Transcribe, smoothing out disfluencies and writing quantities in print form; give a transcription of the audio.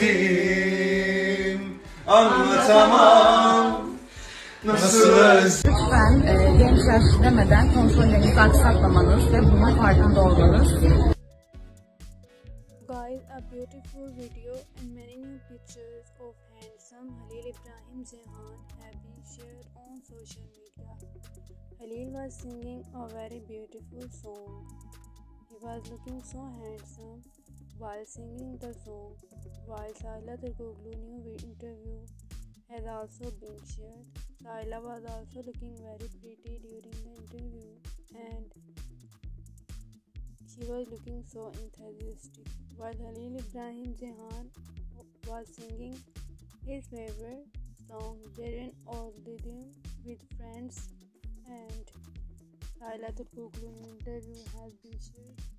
özledim, anlatamam nasıl özledim. Lütfen genç yaş demeden kontrollerinizi aksaklamanız ve bunun farkında olmanız. Guys, a beautiful video and many new pictures of handsome Halil Ibrahim Ceyhan have been shared on social media. Halil was singing a very beautiful song. He was looking so handsome while singing the song, while Sila Turkoglu new interview has also been shared. Sila was also looking very pretty during the interview and she was looking so enthusiastic, while Halil Ibrahim Ceyhan was singing his favorite song Derin Özledim with friends, and Sila Turkoglu interview has been shared.